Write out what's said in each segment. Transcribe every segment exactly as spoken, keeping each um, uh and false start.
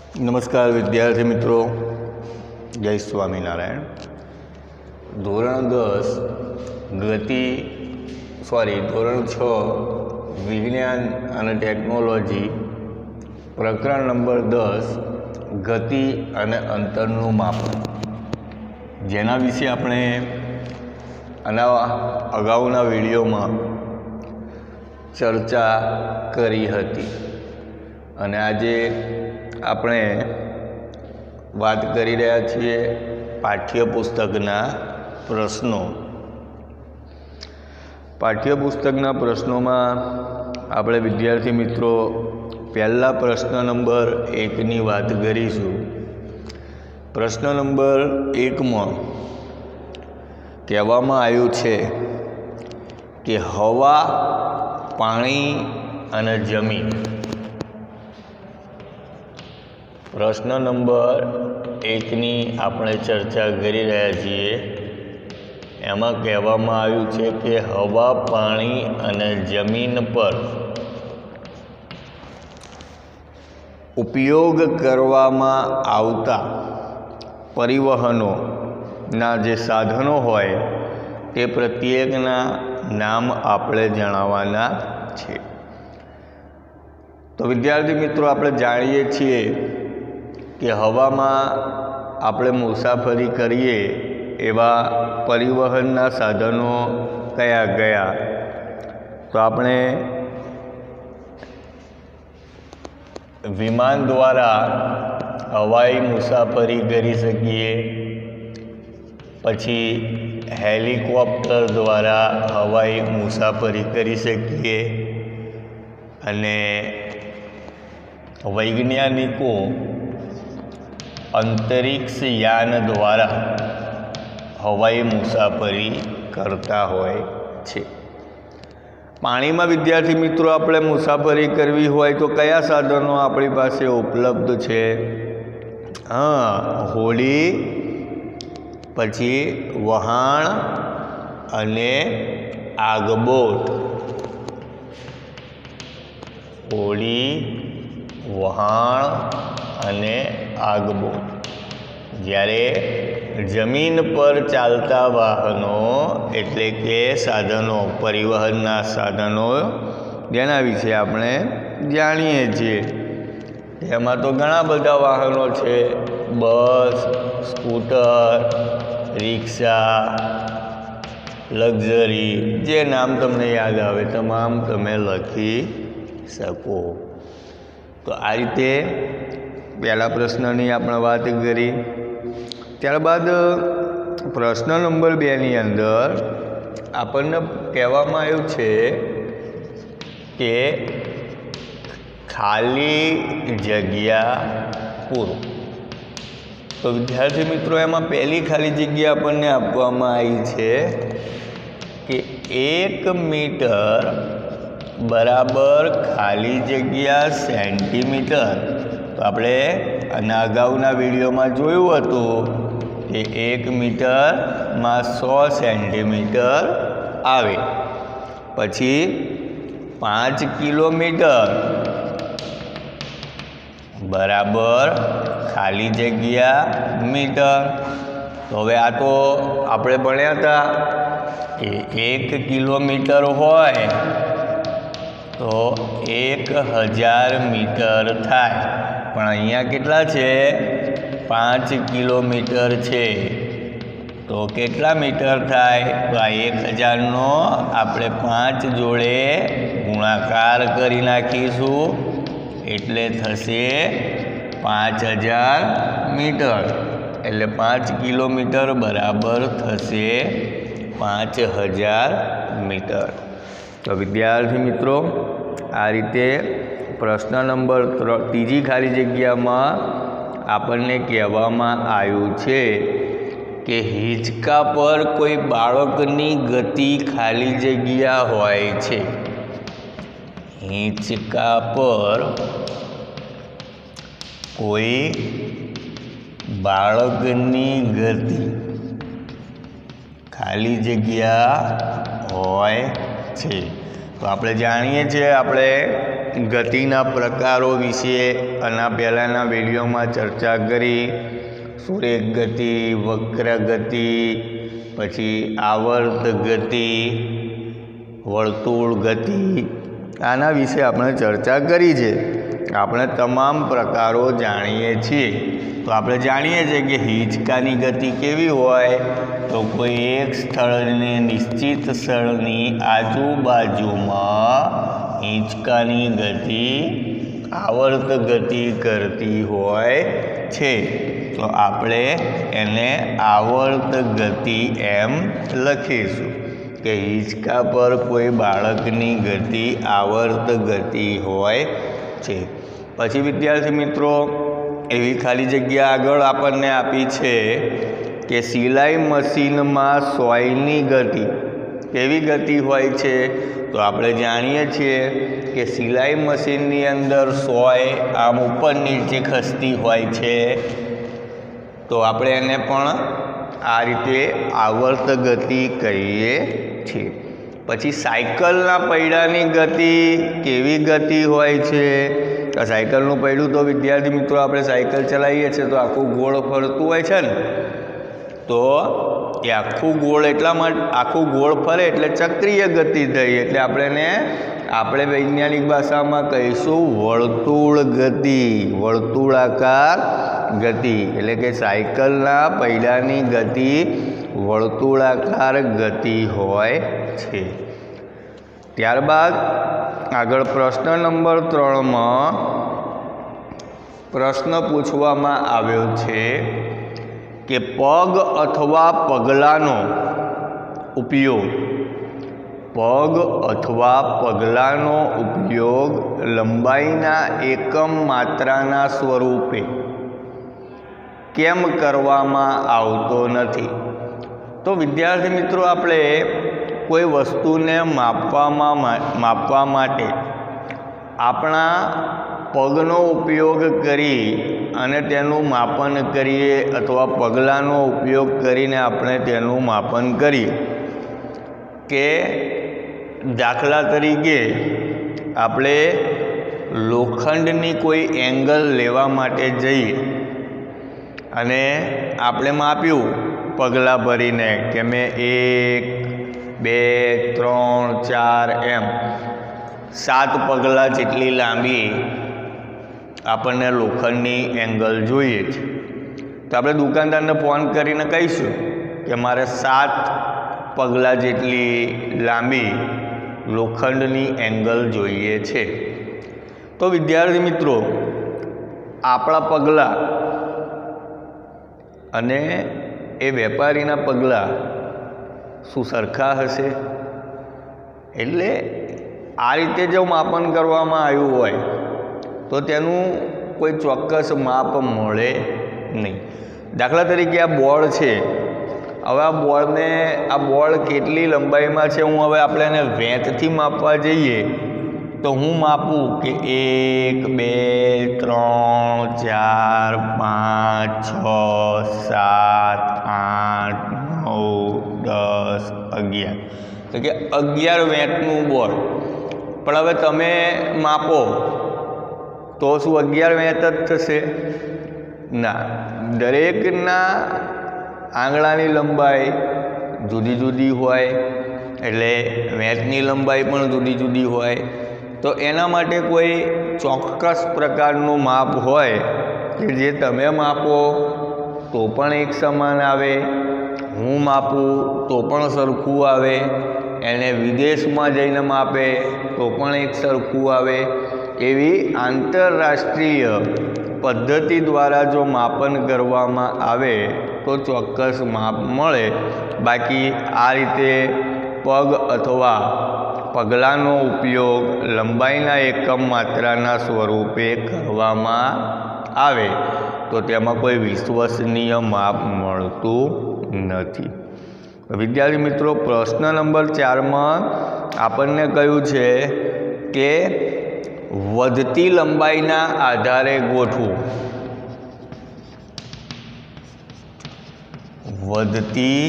नमस्कार विद्यार्थी मित्रों, जय स्वामीनारायण। धोरण दस गति सॉरी धोरण छ विज्ञान और टेक्नोलॉजी प्रकरण नंबर दस गति और अंतरनु मापन, जेना विषे आपणे आना अगाउना विडियो में चर्चा करी हती अने आजे આપણે વાત કરી રહ્યા છીએ પાઠ્યપુસ્તકના પ્રશ્નો। પાઠ્યપુસ્તકના પ્રશ્નોમાં આપણે વિદ્યાર્થી મિત્રો પહેલા પ્રશ્ન નંબર એકની વાત કરીશું। પ્રશ્ન નંબર એકમાં કહેવામાં આવ્યું છે કે હવા, પાણી અને જમીન। प्रश्न नंबर एकनी आपणे चर्चा करी रह्या छीए। एमां कहेवामां आव्युं छे के हवा, पाणी अने जमीन पर उपयोग करवामां आवता परिवहनोना जे साधनो होय ते प्रत्येकना नाम आपणे जणाववाना छे। तो विद्यार्थी मित्रों, आपणे जाणीए छीए कि हवा में आपणे मुसाफरी करीए एवा परिवहनना साधनों कया गया, तो आपणे विमान द्वारा हवाई मुसाफरी करी सकीए, पछी हेलिकॉप्टर द्वारा हवाई मुसाफरी करी सकीए अने वैज्ञानिकों अंतरिक्ष यान द्वारा हवाई मुसाफरी करता होय छे। पाणी में विद्यार्थी मित्रों आपणे मुसाफरी करवी होय तो कया साधनों आपणी पासे उपलब्ध छे? हाँ, होड़ी, पछी वहाण अने आगबोट। होड़ी, वहाण अने आगबोट। ज्यारे जमीन पर चालता वाहनों एटले के साधनों, परिवहनना साधनों जेना विषे आपणे जाणीए छीए। एमां तो घणा बधा वाहनों छे, बस, स्कूटर, रिक्शा, लग्जरी, जे नाम तमने याद आवे तमाम तमे लखी शको। तो आ रीते पहला प्रश्ननी आपणे वात करी। त्यारबाद प्रश्न नंबर बे नी अंदर आपणने कहेवामां आव्युं छे के खाली जग्या पूरो। तो विद्यार्थी मित्रों, एमां पहली खाली जग्या आपणने आपवामां आवी छे कि एक मीटर बराबर खाली जग्या सेंटीमीटर। तो आपणे आना अगाउना विडियो में जोयुं हतुं कि एक मीटर में सौ सेंटीमीटर आवे। पछी पांच किलोमीटर बराबर खाली जग्या मीटर। तो हवे आ तो आपणे भण्या हता कि एक किलोमीटर होय तो एक हज़ार मीटर थाय, पण अहींया केटला छे? पांच किलोमीटर छे। तो केटला मीटर थाय? तो आ एक हज़ार नो आपणे पांच जोड़े गुणाकार करी नाखीशुं एटले थशे पांच हज़ार मीटर। एटले पांच किलोमीटर बराबर थशे पांच हज़ार मीटर। तो विद्यार्थी मित्रों, आ रीते प्रश्न नंबर तीजी खाली जग्या में आपने कहेवामां आव्युं छे कि हिंचका पर कोई बाळकनी गति खाली जग्या होय छे। हिंचका पर कोई बाळकनी गति खाली जग्या होय छे। तो आपणे जाणीए छीए आपणे ગતિના પ્રકારો વિશે આના પહેલાંના વિડીયોમાં ચર્ચા કરી. સુરેખ ગતિ, વક્ર ગતિ, પછી આવર્ત ગતિ, વર્તુળ ગતિ, આના વિશે આપણે ચર્ચા કરી છે. આપણે તમામ પ્રકારો જાણીએ છીએ. તો આપણે જાણીએ છીએ કે હિંચકાની ગતિ કેવી હોય, તો કોઈ એક સ્થળને નિશ્ચિત સ્થળની આજુબાજુમાં હિંચકાની ગતિ આવર્ત ગતિ કરતી હોય છે. તો આપણે એને આવર્ત ગતિ એમ લખીશું કે હિંચકા પર કોઈ બાળકની ગતિ આવર્ત ગતિ હોય છે. પછી વિદ્યાર્થી મિત્રો, એવી ખાલી જગ્યા આગળ આપણને આપી છે કે સિલાઈ મશીનમાં સોયની ગતિ કેવી ગતિ હોય છે. તો આપણે જાણીએ છીએ કે સિલાઈ મશીનની અંદર સોય આમ ઉપર નીચે ખસતી હોય છે. તો આપણે એને પણ આ રીતે આવર્ત ગતિ કહીએ છીએ. પછી સાયકલના પૈડાની ગતિ કેવી ગતિ હોય છે. આ સાયકલનું પૈડું તો વિદ્યાર્થી મિત્રો આપણે સાયકલ ચલાવીએ છીએ તો આખું ગોળ ફરતું હોય છે ને, તો એ આખું ગોળ એટલા માટે આખું ગોળ ફરે એટલે ચક્રીય ગતિ થઈ. એટલે આપણે એને આપણે વૈજ્ઞાનિક ભાષામાં કહીશું વર્તુળ ગતિ, વર્તુળાકાર ગતિ. એટલે કે સાયકલના પૈડાની ગતિ વર્તુળાકાર ગતિ હોય છે. ત્યારબાદ આગળ પ્રશ્ન નંબર ત્રણમાં પ્રશ્ન પૂછવામાં આવ્યો છે કે પગ અથવા પગલાંનો ઉપયોગ પગ અથવા પગલાંનો ઉપયોગ લંબાઈના એકમ માત્રાના સ્વરૂપે કેમ કરવામાં આવતો નથી. તો વિદ્યાર્થી મિત્રો, આપણે કોઈ વસ્તુને માપવામાં માપવા માટે આપણા પગનો ઉપયોગ કરી અને તેનું માપન કરીએ અથવા પગલાંનો ઉપયોગ કરીને આપણે તેનું માપન કરીએ. કે દાખલા તરીકે આપણે લોખંડની કોઈ એંગલ લેવા માટે જઈએ અને આપણે માપ્યું પગલાં ભરીને કે મેં એક બે ત્રણ ચાર એમ સાત પગલાં જેટલી લાંબી આપણને લોખંડની એંગલ જોઈએ છે. તો આપણે દુકાનદારને ફોન કરીને કહીશું કે મારે સાત પગલાં જેટલી લાંબી લોખંડની એંગલ જોઈએ છે. તો વિદ્યાર્થી મિત્રો, આપણા પગલાં અને એ વેપારીના પગલાં શું સરખા હશે? એટલે આ રીતે જો માપન કરવામાં આવ્યું હોય તો તેનું કોઈ ચોક્કસ માપ મળે નહીં. દાખલા તરીકે આ બોર્ડ છે. હવે આ બોર્ડને આ બોર્ડ કેટલી લંબાઈમાં છે, હું હવે આપણે એને વેંતથી માપવા જઈએ તો હું માપું કે એક બે ત્રણ ચાર પાંચ છ સાત આઠ નવ દસ અગિયાર, તો કે અગિયાર વેંતનું બોર્ડ. પણ હવે તમે માપો તો શું અગિયાર વેંત જ થશે? ના, દરેકના આંગળાની લંબાઈ જુદી જુદી હોય, એટલે વેંતની લંબાઈ પણ જુદી જુદી હોય. તો એના માટે કોઈ ચોક્કસ પ્રકારનું માપ હોય કે જે તમે માપો તો પણ એક સમાન આવે, હું માપું તો પણ સરખું આવે, એને વિદેશમાં જઈને માપે તો પણ એક સરખું આવે. એવી આંતરરાષ્ટ્રીય પદ્ધતિ દ્વારા જો માપન કરવામાં આવે તો ચોક્કસ માપ મળે. બાકી આ રીતે પગ અથવા પગલાંનો ઉપયોગ લંબાઈના એકમ માત્રાના સ્વરૂપે કરવામાં આવે તો તેમાં કોઈ વિશ્વસનીય માપ મળતું નથી. વિદ્યાર્થી મિત્રો, પ્રશ્ન નંબર ચારમાં આપણને કહ્યું છે કે વધતી લંબાઈના આધારે ગોઠવું. વધતી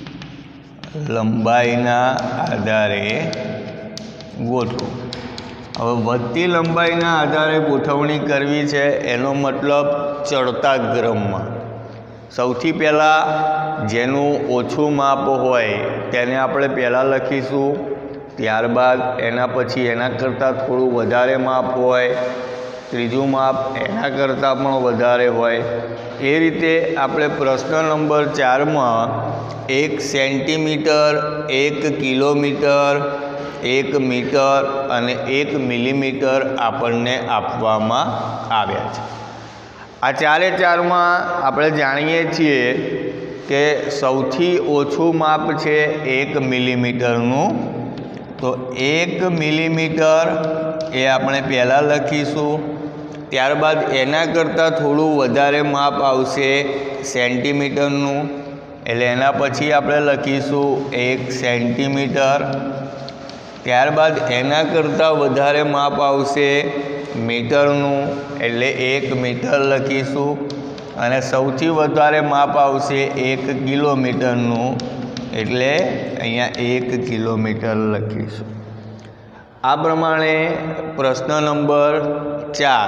લંબાઈના આધારે ગોઠવું. હવે વધતી લંબાઈના આધારે ગોઠવણી કરવી છે, એનો મતલબ ચડતા ક્રમમાં. સૌથી પહેલાં જેનું ઓછું માપ હોય તેને આપણે પહેલાં લખીશું, ત્યારબાદ એના પછી એના કરતાં થોડું વધારે માપ હોય, ત્રીજું માપ એના કરતાં પણ વધારે હોય. એ રીતે આપણે પ્રશ્ન નંબર ચારમાં એક સેન્ટીમીટર, એક કિલોમીટર, એક મીટર અને એક મિલીમીટર આપણને આપવામાં આવ્યા છે. આ ચારે ચારમાં આપણે જાણીએ છીએ કે સૌથી ઓછું માપ છે એક મિલીમીટરનું. તો એક મિલીમીટર એ આપણે પહેલાં લખીશું, ત્યારબાદ એના કરતાં થોડું વધારે માપ આવશે સેન્ટીમીટરનું, એટલે એના પછી આપણે લખીશું એક સેન્ટીમીટર. ત્યારબાદ એના કરતાં વધારે માપ આવશે મીટરનું, એટલે એક મીટર લખીશું, અને સૌથી વધારે માપ આવશે એક કિલોમીટરનું, એટલે અહીંયા એક કિલોમીટર લખીશું. આ પ્રમાણે પ્રશ્ન નંબર ચાર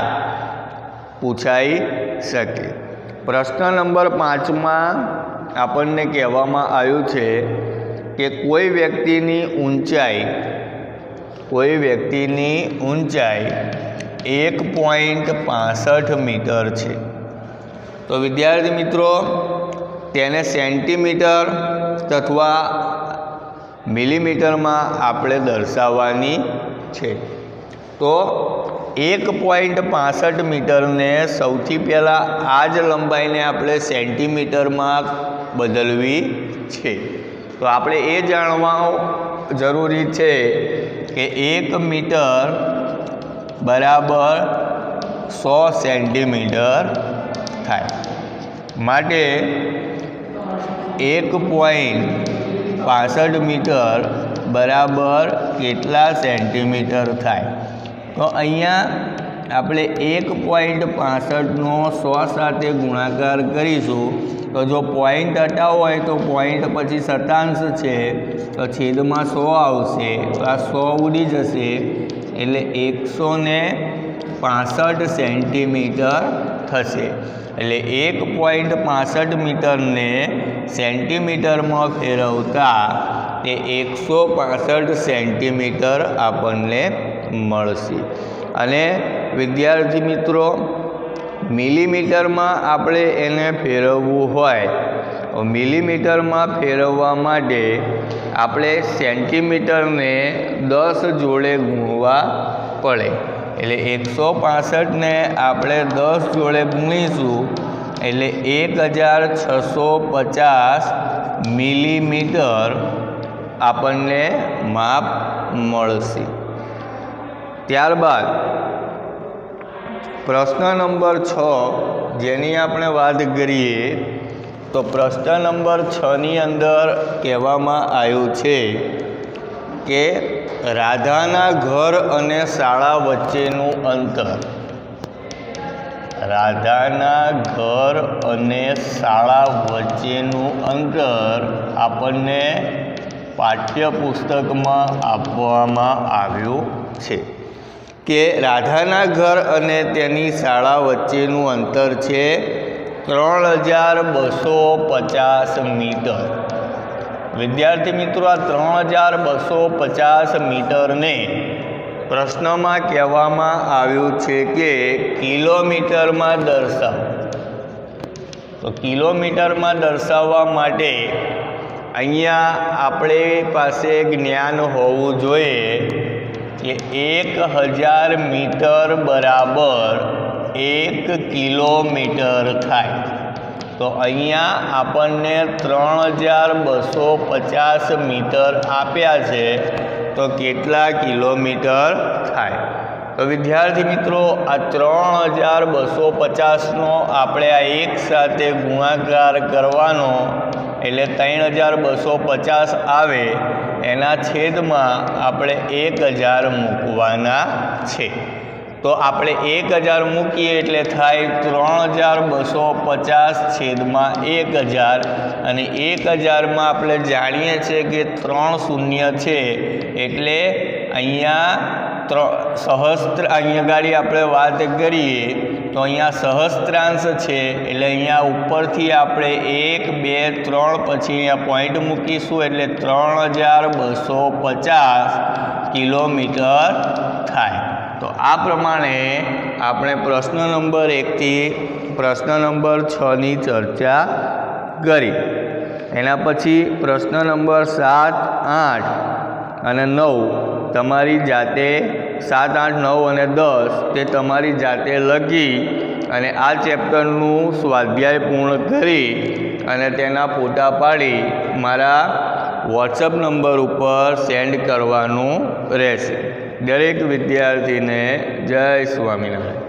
પૂછાઈ શકે. પ્રશ્ન નંબર પાંચમાં આપણને કહેવામાં આવ્યું છે કે કોઈ વ્યક્તિની ઊંચાઈ કોઈ વ્યક્તિની ઊંચાઈ એક પોઈન્ટ પાસઠ મીટર છે. તો વિદ્યાર્થી મિત્રો, તેને સેન્ટીમીટર અથવા મિલીમીટરમાં આપણે દર્શાવવાની છે. તો એક પોઈન્ટ પાસઠ મીટરને સૌથી પહેલાં આ જ લંબાઈને આપણે સેન્ટીમીટરમાં બદલવી છે. તો આપણે એ જાણવા જરૂરી છે કે એક મીટર બરાબર સો સેન્ટીમીટર થાય. માટે એક પોઈન્ટ પાસઠ મીટર બરાબર કેટલા સેન્ટીમીટર થાય? તો અહીંયા આપણે એક પોઈન્ટ પાસઠનો સો સાથે ગુણાકાર કરીશું. તો જો પોઈન્ટ હટાવો હોય તો પોઈન્ટ પછી શતાંશ છે, તો છેદમાં સો આવશે, તો આ સો ઉડી જશે, એટલે એકસો ને પાસઠ સેન્ટીમીટર થશે. એટલે એક પોઈન્ટ પાસઠ મીટરને સેન્ટીમીટરમાં ફેરવતા તે એકસો પાસઠ સેન્ટીમીટર આપણને મળશે. અને વિદ્યાર્થી મિત્રો, મિલીમીટરમાં આપણે એને ફેરવવું હોય, મિલીમીટરમાં ફેરવવા માટે આપણે સેન્ટીમીટરને દસ જોડે ગુણવા પડે. એટલે એકસો પાસઠને આપણે દસ જોડે ગુણીશું, એટલે એક હજાર છસો પચાસ મિલીમીટર આપણને માપ મળશે. ત્યારબાદ પ્રશ્ન નંબર છ જેની આપણે વાત કરીએ, તો પ્રશ્ન નંબર છની અંદર કહેવામાં આવ્યું છે કે રાધાના ઘર અને શાળા વચ્ચેનું અંતર રાધાના ઘર અને શાળા વચ્ચેનું અંતર આપણને પાઠ્યપુસ્તકમાં આપવામાં આવ્યું છે કે રાધાના ઘર અને તેની શાળા વચ્ચેનું અંતર છે ત્રણ હજાર બસો પચાસ મીટર. વિદ્યાર્થી મિત્રો, આ ત્રણ હજાર બસો પચાસ મીટરને પ્રશ્નમાં કહેવામાં આવ્યું છે કે કિલોમીટરમાં દર્શાવો. તો કિલોમીટરમાં દર્શાવવા માટે અહીંયા આપણી પાસે જ્ઞાન હોવું જોઈએ કે એક હજાર મીટર બરાબર એક કિલોમીટર થાય. તો અહીંયા આપણને ત્રણ હજાર બસો પચાસ મીટર આપ્યા છે, તો કેટલા કિલોમીટર થાય? તો વિદ્યાર્થી મિત્રો, આ ત્રણ હજાર બસો પચાસનો આપણે આ એક સાથે ગુણાકાર કરવાનો, એટલે ત્રણ હજાર બસો પચાસ આવે, એના છેદમાં આપણે એક હજાર મૂકવાના છે. તો આપણે એક હજાર મૂકીએ એટલે થાય ત્રણ હજાર બસો પચાસ છેદમાં એક હજાર, અને એક હજારમાં આપણે જાણીએ છીએ કે ત્રણ શૂન્ય છે, એટલે અહીંયા ત્ર સહસ્ત્ર અહીંયા ગાડી આપણે વાત કરીએ તો અહીંયા સહસ્ત્રાંશ છે એટલે અહીંયા ઉપરથી આપણે એક બે ત્રણ પછી અહીંયા પોઈન્ટ મૂકીશું એટલે ત્રણ હજાર બસો પચાસ કિલોમીટર થાય। તો આ પ્રમાણે આપણે પ્રશ્ન નંબર એકથી પ્રશ્ન નંબર છની ચર્ચા કરી। એના પછી પ્રશ્ન નંબર સાત આઠ અને નવ તમારી જાતે સાત આઠ નવ અને દસ તે તમારી જાતે લખી અને આ ચેપ્ટરનું સ્વાધ્યાય પૂર્ણ કરી અને તેના ફોટા પાડી મારા વોટ્સઅપ નંબર ઉપર સેન્ડ કરવાનું રહેશે। દરેક વિદ્યાર્થીને જય સ્વામિનારાયણ।